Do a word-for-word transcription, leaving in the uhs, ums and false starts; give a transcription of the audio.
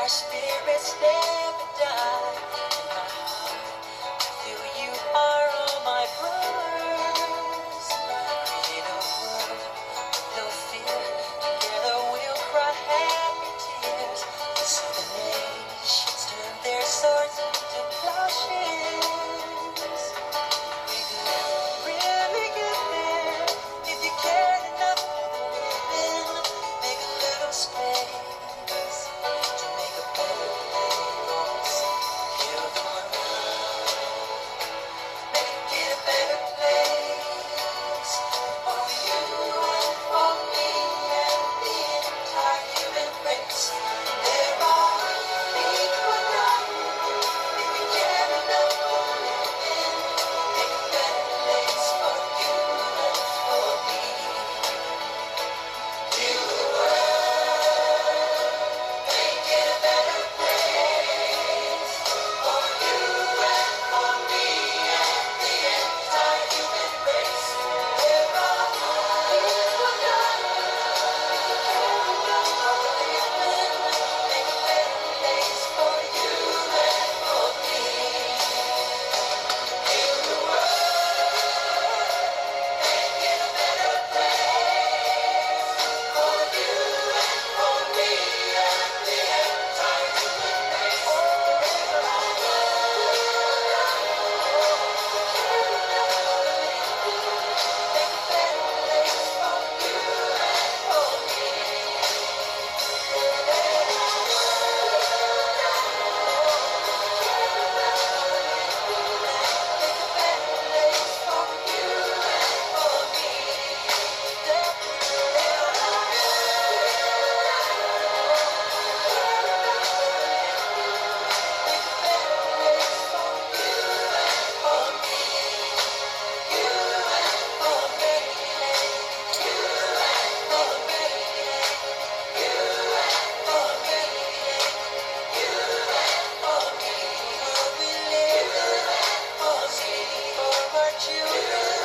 our spirits never die. In my heart, I feel you are all my brothers. Create a world with no fear. Together we'll cry happy tears. So the nations turn their swords into plowshares. We could really get there if you cared enough for the living. Make a little space to make a better place. Heal the world, make it a better place for you and for me and the entire human race. There are equal rights if you care enough for living. Make a better place for you and for me. Heal the world, make it a better place for you and for me and the entire human race. There are equal rights if you care enough for living. Make a better place for you and for me. Heal the world, make it a better place for you and for me and the entire human race. There are make a better place for you and for me. Make a better place for you and for me. There make a better place for you and for me. You and for me. You and for me. You and for me. You and for me. Will we live for me, for our children?